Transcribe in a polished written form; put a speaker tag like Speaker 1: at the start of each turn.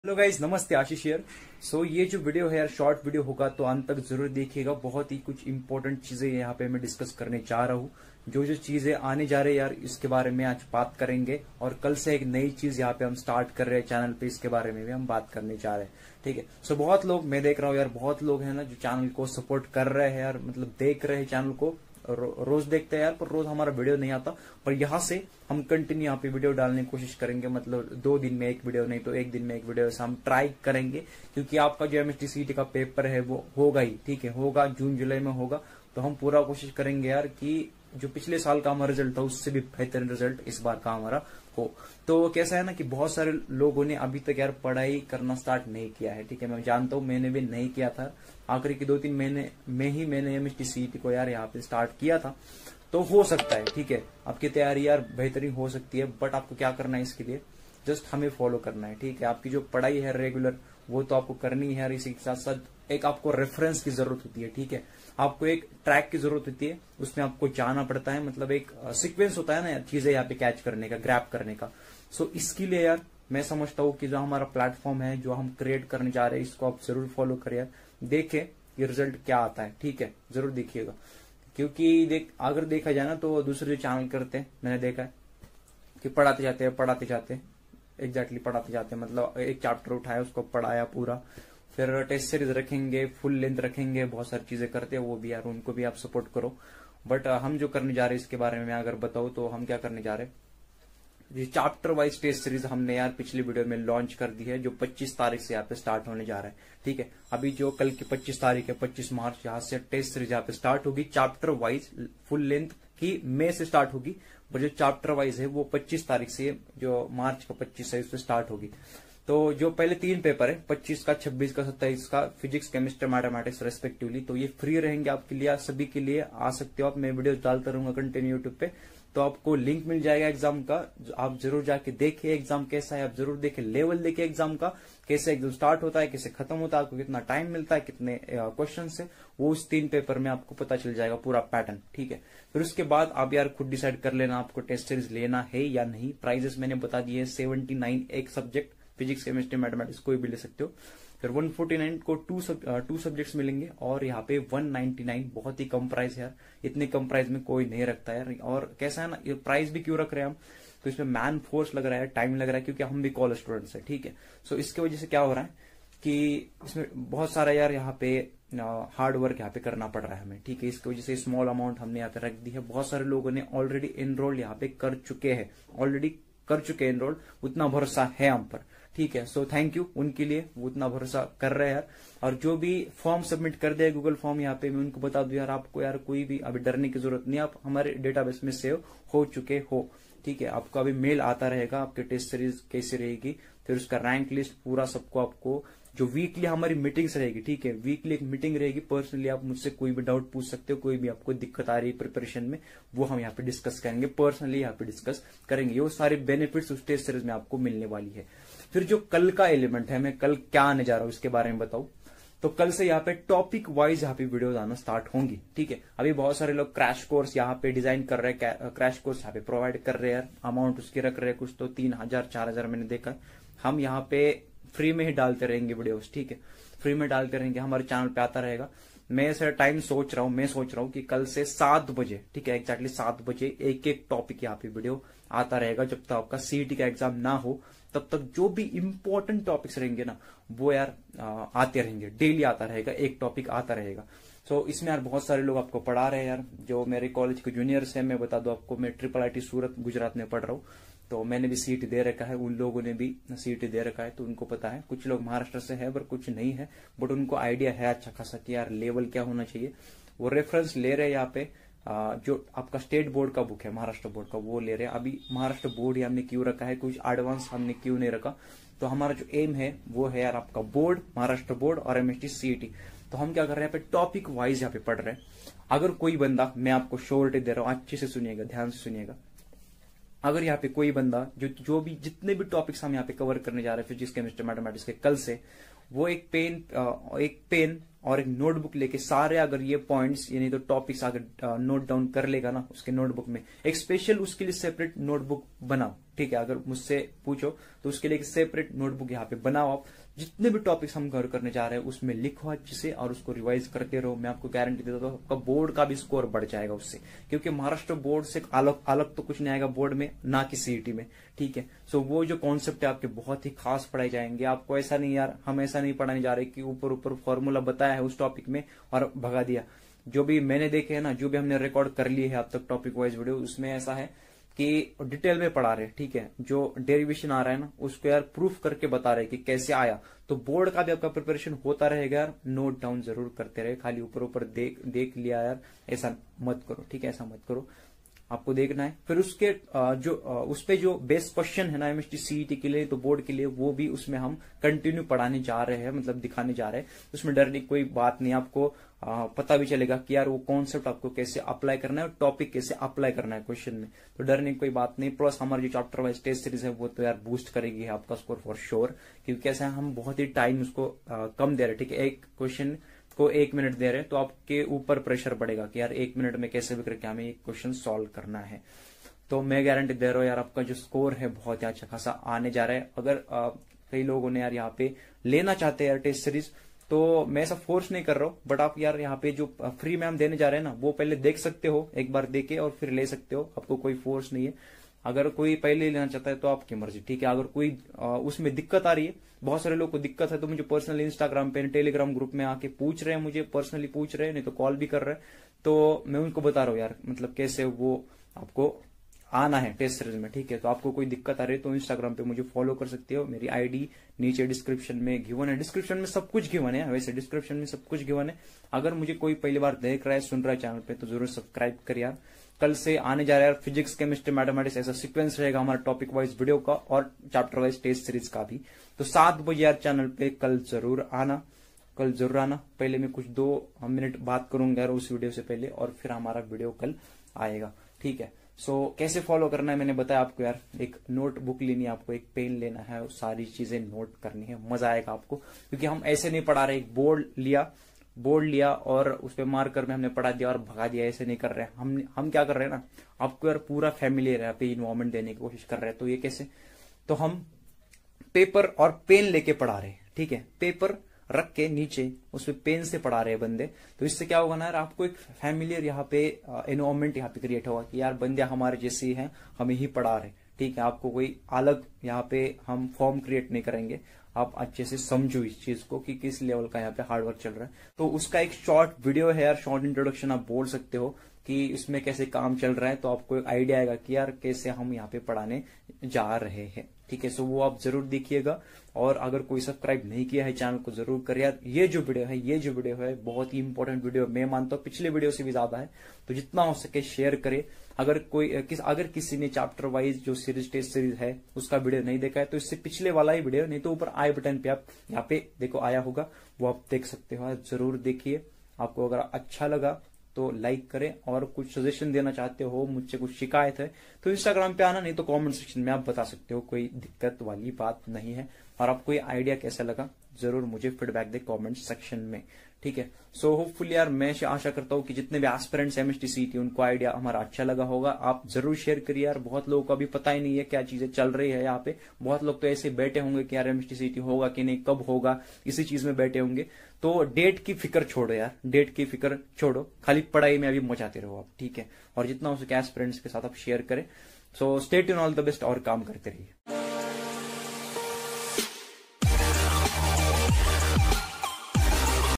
Speaker 1: Hello guys, नमस्ते। आशीष here. सो ये जो वीडियो है यार, शॉर्ट वीडियो होगा तो अंत तक जरूर देखिएगा। बहुत ही कुछ इंपॉर्टेंट चीजें यहाँ पे मैं डिस्कस करने जा रहा हूँ। जो जो चीजें आने जा रहे हैं यार, इसके बारे में आज बात करेंगे। और कल से एक नई चीज यहाँ पे हम स्टार्ट कर रहे हैं चैनल पे, इसके बारे में भी हम बात करने जा रहे हैं। ठीक है। सो बहुत लोग, मैं देख रहा हूँ यार, बहुत लोग हैं ना जो चैनल को सपोर्ट कर रहे हैं यार, मतलब देख रहे हैं चैनल को, रोज देखते हैं यार, पर रोज हमारा वीडियो नहीं आता। पर यहाँ से हम कंटिन्यू यहाँ पे वीडियो डालने की कोशिश करेंगे। मतलब 2 दिन में एक वीडियो, नहीं तो 1 दिन में एक वीडियो, ऐसा हम ट्राई करेंगे। क्योंकि आपका जो एमएसटी सीईटी का पेपर है वो होगा ही, ठीक है, होगा, जून जुलाई में होगा। तो हम पूरा कोशिश करेंगे यार कि जो पिछले साल का हमारा रिजल्ट था उससे भी बेहतर रिजल्ट इस बार का हमारा हो। तो कैसा है ना कि बहुत सारे लोगों ने अभी तक यार पढ़ाई करना स्टार्ट नहीं किया है। ठीक है, मैं जानता हूँ, मैंने भी नहीं किया था। आखिरी के 2-3 महीने में ही मैंने एमएसटी सीईटी को यार यहाँ पे स्टार्ट किया था। तो हो सकता है, ठीक है, आपकी तैयारी यार बेहतरीन हो सकती है। बट आपको क्या करना है इसके लिए, जस्ट हमें फॉलो करना है। ठीक है, आपकी जो पढ़ाई है रेगुलर, वो तो आपको करनी है यार। इसी के साथ साथ एक आपको रेफरेंस की जरूरत होती है। ठीक है, आपको एक ट्रैक की जरूरत होती है, उसमें आपको जाना पड़ता है। मतलब एक सीक्वेंस होता है ना यार, चीजें यहाँ पे कैच करने का, ग्रैप करने का। सो इसके लिए यार मैं समझता हूँ कि जो हमारा प्लेटफॉर्म है, जो हम क्रिएट करने जा रहे हैं, इसको आप जरूर फॉलो करिए यार। देखें ये रिजल्ट क्या आता है। ठीक है, जरूर देखिएगा। क्योंकि अगर देखा जाए ना तो दूसरे जो चैनल करते हैं, मैंने देखा है कि पढ़ाते जाते हैं एग्जैक्टली पढ़ाते जाते हैं। मतलब एक चैप्टर उठाया, उसको पढ़ाया पूरा, फिर टेस्ट सीरीज रखेंगे, फुल लेंथ रखेंगे, बहुत सारी चीजें करते हैं वो भी यार, उनको भी आप सपोर्ट करो। बट हम जो करने जा रहे हैं इसके बारे में मैं अगर बताऊं तो हम क्या करने जा रहे हैं, ये चैप्टर वाइज टेस्ट सीरीज हमने यार पिछली वीडियो में लॉन्च कर दी है, जो 25 तारीख से यहाँ पे स्टार्ट होने जा रहा है। ठीक है, अभी जो कल की 25 तारीख है, 25 मार्च, यहाँ से टेस्ट सीरीज यहाँ पे स्टार्ट होगी। चैप्टर वाइज फुल लेंथ की मई से स्टार्ट होगी, और जो चैप्टर वाइज है वो 25 तारीख से, जो मार्च का 25 है, उससे स्टार्ट होगी। तो जो पहले 3 पेपर है, 25 का, 26 का, 27 का, फिजिक्स, केमिस्ट्री, मैथमेटिक्स रेस्पेक्टिवली, तो ये फ्री रहेंगे आपके लिए, सभी के लिए। आ सकते हो आप, मैं वीडियो डालता रहूंगा कंटिन्यू यूट्यूब पे। तो आपको लिंक मिल जाएगा एग्जाम का, आप जरूर जाके देखिए एग्जाम कैसा है, आप जरूर देखिए लेवल, देखिए एग्जाम का कैसे एग्जाम स्टार्ट होता है, कैसे खत्म होता है, आपको कितना टाइम मिलता है, कितने क्वेश्चन है, वो उस 3 पेपर में आपको पता चल जाएगा पूरा पैटर्न। ठीक है, फिर उसके बाद आप यार खुद डिसाइड कर लेना आपको टेस्ट सीरीज लेना है या नहीं। प्राइजेस मैंने बता दिए, 79 एक सब्जेक्ट, फिजिक्स, केमिस्ट्री, मैथमेटिक्स कोई भी ले सकते हो। फिर 149 को 2 सब्जेक्ट्स मिलेंगे, और यहाँ पे 199, बहुत ही कम प्राइस है यार। इतने कम प्राइस में कोई नहीं रखता यार। और कैसा है ना, ये प्राइस भी क्यों रख रहे हैं हम, तो इसमें मैन फोर्स लग रहा है, टाइम लग रहा है, क्योंकि हम भी कॉलेज स्टूडेंट्स है। ठीक है, सो इसके वजह से क्या हो रहा है कि इसमें बहुत सारा यार यहाँ पे हार्ड वर्क यहाँ पे करना पड़ रहा है हमें। ठीक है, इसकी वजह से स्मॉल अमाउंट हमने यहाँ पे रख दी है। बहुत सारे लोगों ने ऑलरेडी एनरोल यहाँ पे कर चुके हैं, एनरोल, उतना भरोसा है हम पर। ठीक है, सो थैंक यू उनके लिए, वो उतना भरोसा कर रहे हैं यार। और जो भी फॉर्म सबमिट कर दिया गूगल फॉर्म, यहाँ पे मैं उनको बता दूं यार, आपको यार कोई भी अभी डरने की जरूरत नहीं, आप हमारे डेटाबेस में सेव हो चुके हो। ठीक है, आपको अभी मेल आता रहेगा आपके टेस्ट सीरीज कैसी रहेगी, फिर उसका रैंक लिस्ट पूरा सबको, आपको जो वीकली हमारी मीटिंग्स रहेगी। ठीक है, वीकली एक मीटिंग रहेगी, पर्सनली आप मुझसे कोई भी डाउट पूछ सकते हो, कोई भी आपको दिक्कत आ रही है प्रिपरेशन में, वो हम यहाँ पे डिस्कस करेंगे, पर्सनली यहाँ पे डिस्कस करेंगे। ये सारे बेनिफिट्स उस टेस्ट सीरीज में आपको मिलने वाली है। फिर जो कल का एलिमेंट है, मैं कल क्या आने जा रहा हूँ इसके बारे में बताऊं, तो कल से यहाँ पे टॉपिक वाइज यहाँ पे वीडियोस आना स्टार्ट होंगी। ठीक है, अभी बहुत सारे लोग क्रैश कोर्स यहाँ पे डिजाइन कर रहे हैं, क्रैश कोर्स यहाँ पे प्रोवाइड कर रहे हैं, अमाउंट उसकी रख रहे हैं, कुछ तो 3000 4000 मैंने देखा। हम यहाँ पे फ्री में ही डालते रहेंगे वीडियोस। ठीक है, फ्री में डालते रहेंगे, हमारे चैनल पे आता रहेगा। मैं सर टाइम सोच रहा हूँ कि कल से 7 बजे, ठीक है, एक्जैक्टली 7 बजे एक टॉपिक यहाँ पे वीडियो आता रहेगा। जब तक आपका सीईटी का एग्जाम ना हो तब तक जो भी इंपॉर्टेंट टॉपिक्स रहेंगे ना, वो यार आते रहेंगे, डेली आता रहेगा, एक टॉपिक आता रहेगा। सो इसमें यार बहुत सारे लोग आपको पढ़ा रहे हैं यार, जो मेरे कॉलेज के जूनियर्स हैं। मैं बता दूं आपको, मैं IIIT सूरत गुजरात में पढ़ रहा हूँ, तो मैंने भी सीट दे रखा है, उन लोगों ने भी सीट दे रखा है, तो उनको पता है। कुछ लोग महाराष्ट्र से है पर कुछ नहीं है, बट उनको आइडिया है अच्छा खासा कि यार लेवल क्या होना चाहिए। वो रेफरेंस ले रहे हैं यहाँ पे, जो आपका स्टेट बोर्ड का बुक है, महाराष्ट्र बोर्ड का, वो ले रहे हैं। अभी महाराष्ट्र बोर्ड ही हमने क्यों रखा है, कुछ एडवांस हमने क्यों नहीं रखा, तो हमारा जो एम है वो है यार आपका बोर्ड, महाराष्ट्र बोर्ड और एमएसटी सीईटी। तो हम क्या कर रहे हैं, यहाँ पे टॉपिक वाइज यहाँ पे पढ़ रहे हैं। अगर कोई बंदा, मैं आपको श्योरिटी दे रहा हूँ, अच्छे से सुनिएगा, ध्यान से सुनिएगा, अगर यहाँ पे कोई बंदा जो भी जितने भी टॉपिक्स हम यहाँ पे कवर करने जा रहे हैं फिजिक्स, केमिस्ट्री, मैथमेटिक्स के, कल से वो एक पेन और एक नोटबुक लेके सारे अगर ये पॉइंट्स यानी तो टॉपिक्स अगर नोट डाउन कर लेगा ना उसके नोटबुक में, एक स्पेशल उसके लिए सेपरेट नोटबुक बनाओ। ठीक है, अगर मुझसे पूछो तो उसके लिए एक सेपरेट नोटबुक यहाँ पे बनाओ। आप जितने भी टॉपिक्स हम कवर करने जा रहे हैं उसमें लिखो अच्छे से और उसको रिवाइज करते रहो। मैं आपको गारंटी देता हूँ आपका बोर्ड का भी स्कोर बढ़ जाएगा उससे, क्योंकि महाराष्ट्र बोर्ड से अलग तो कुछ नहीं आएगा बोर्ड में, ना कि सीईटी में, ठीक है। सो वो जो कॉन्सेप्ट है आपके बहुत ही खास पढ़ाए जाएंगे। आपको ऐसा नहीं यार, हम ऐसा नहीं पढ़ाने जा रहे कि ऊपर ऊपर फॉर्मूला बताया है उस टॉपिक में और भगा दिया। जो भी मैंने देखे है ना, जो भी हमने रिकॉर्ड कर ली है अब तक टॉपिक वाइज वीडियो, उसमें ऐसा है कि डिटेल में पढ़ा रहे, ठीक है। जो डेरिवेशन आ रहा है ना उसको यार प्रूफ करके बता रहे कि कैसे आया। तो बोर्ड का भी आपका प्रिपरेशन होता रहेगा यार, नोट डाउन जरूर करते रहे। खाली ऊपर ऊपर देख लिया यार, ऐसा मत करो, ठीक है, ऐसा मत करो। आपको देखना है फिर उसके उस पे जो बेस्ट क्वेश्चन है ना एमएसटी सीईटी के लिए, तो बोर्ड के लिए, वो भी उसमें हम कंटिन्यू पढ़ाने जा रहे हैं, मतलब दिखाने जा रहे हैं। उसमें डरने की कोई बात नहीं, आपको पता भी चलेगा कि यार वो कॉन्सेप्ट आपको कैसे अप्लाई करना है और टॉपिक कैसे अप्लाई करना है क्वेश्चन में। तो डरने की कोई बात नहीं। प्लस हमारी जो चैप्टर वाइज टेस्ट सीरीज है वो तो यार बूस्ट करेगी आपका स्कोर फॉर श्योर, क्योंकि कैसे हम बहुत ही टाइम उसको कम दे रहे हैं, ठीक है। एक क्वेश्चन को 1 मिनट दे रहे हैं तो आपके ऊपर प्रेशर बढ़ेगा कि यार 1 मिनट में कैसे भी करके हमें एक क्वेश्चन सॉल्व करना है। तो मैं गारंटी दे रहा हूँ यार आपका जो स्कोर है बहुत ही अच्छा खासा आने जा रहा है। अगर कई लोगों ने यार यहाँ पे लेना चाहते हैं यार टेस्ट सीरीज, तो मैं ऐसा फोर्स नहीं कर रहा हूँ, बट आप यार यहाँ पे जो फ्री में हम देने जा रहे हैं ना वो पहले देख सकते हो, एक बार देखे और फिर ले सकते हो। आपको कोई फोर्स नहीं है। अगर कोई पहले लेना चाहता है तो आपकी मर्जी, ठीक है। अगर कोई उसमें दिक्कत आ रही है, बहुत सारे लोग को दिक्कत है, तो मुझे पर्सनली इंस्टाग्राम पे, टेलीग्राम ग्रुप में आके पूछ रहे हैं, मुझे पर्सनली पूछ रहे हैं, नहीं तो कॉल भी कर रहे हैं। तो मैं उनको बता रहा हूँ यार, मतलब कैसे वो आपको आना है टेस्ट सीरीज में, ठीक है। तो आपको कोई दिक्कत आ रही है तो इंस्टाग्राम पे मुझे फॉलो कर सकते हो। मेरी आईडी नीचे डिस्क्रिप्शन में गिवन है, डिस्क्रिप्शन में सब कुछ गिवन है, वैसे डिस्क्रिप्शन में सब कुछ गिवन है। अगर मुझे कोई पहली बार देख रहा है, सुन रहा है चैनल पे, तो जरूर सब्सक्राइब कर यार। कल से आने जा रहा है फिजिक्स, केमिस्ट्री, मैथमेटिक्स, ऐसा सीक्वेंस रहेगा हमारा टॉपिक वाइज वीडियो का और चैप्टर वाइज टेस्ट सीरीज का भी। तो 7 बजे यार चैनल पे कल जरूर आना, कल जरूर आना। पहले मैं कुछ 2 मिनट बात करूंगा यार उस वीडियो से पहले, और फिर हमारा वीडियो कल आएगा, ठीक है। सो कैसे फॉलो करना है मैंने बताया आपको यार। एक नोटबुक लेनी है आपको, एक पेन लेना है, सारी चीजें नोट करनी है, मजा आएगा आपको। क्योंकि हम ऐसे नहीं पढ़ा रहे, एक बोर्ड लिया और उस पर मार्कर में हमने पढ़ा दिया और भगा दिया, ऐसे नहीं कर रहे हैं हम क्या कर रहे हैं ना, आपको यार पूरा फैमिलियर है पे इन्वॉल्वमेंट देने की कोशिश कर रहे हैं। तो ये कैसे, तो हम पेपर और पेन लेके पढ़ा रहे हैं, ठीक है। पेपर रख के नीचे उस पे पेन से पढ़ा रहे हैं बंदे। तो इससे क्या होगा ना यार, आपको एक फैमिलियर यहाँ पे एनवायरमेंट यहाँ पे क्रिएट होगा कि यार बंदे हमारे जैसे ही हैं, हमें ही पढ़ा रहे, ठीक है। आपको कोई अलग यहाँ पे हम फॉर्म क्रिएट नहीं करेंगे। आप अच्छे से समझो इस चीज को कि किस लेवल का यहाँ पे हार्डवर्क चल रहा है। तो उसका एक शॉर्ट वीडियो है यार, शॉर्ट इंट्रोडक्शन आप बोल सकते हो कि इसमें कैसे काम चल रहा है। तो आपको एक आइडिया आएगा कि यार कैसे हम यहाँ पे पढ़ाने जा रहे हैं, ठीक है। सो वो आप जरूर देखिएगा। और अगर कोई सब्सक्राइब नहीं किया है चैनल को जरूर करिए यार। ये जो वीडियो है बहुत ही इंपॉर्टेंट वीडियो, मैं मानता हूँ पिछले वीडियो से भी ज्यादा है। तो जितना हो सके शेयर करे। अगर किसी ने चैप्टर वाइज जो सीरीज टेस्ट सीरीज है उसका वीडियो नहीं देखा है तो इससे पिछले वाला ही वीडियो, नहीं तो ऊपर आई बटन पे आप यहाँ पे देखो आया होगा, वो आप देख सकते हो, जरूर देखिए। आपको अगर अच्छा लगा तो लाइक करें, और कुछ सजेशन देना चाहते हो, मुझसे कुछ शिकायत है तो इंस्टाग्राम पे आना, नहीं तो कमेंट सेक्शन में आप बता सकते हो, कोई दिक्कत वाली बात नहीं है। और आपको ये आइडिया कैसा लगा जरूर मुझे फीडबैक दे कमेंट सेक्शन में, ठीक है। सो होपफुली यार मैं आशा करता हूँ कि जितने भी एस्पिरेंट्स एमएसटी सीईटी उनको आइडिया हमारा अच्छा लगा होगा। आप जरूर शेयर करिए यार, बहुत लोगों को अभी पता ही नहीं है क्या चीजें चल रही है यहाँ पे। बहुत लोग तो ऐसे बैठे होंगे कि यार एमएसटी सीईटी होगा कि नहीं, कब होगा, इसी चीज में बैठे होंगे। तो डेट की फिक्र छोड़ो यार, डेट की फिक्र छोड़ो, खाली पढ़ाई में अभी मचाते रहो आप, ठीक है। और जितना हो सके एस्पिरेंट्स के साथ आप शेयर करें। So stay tune, all the best और काम करते रहिए।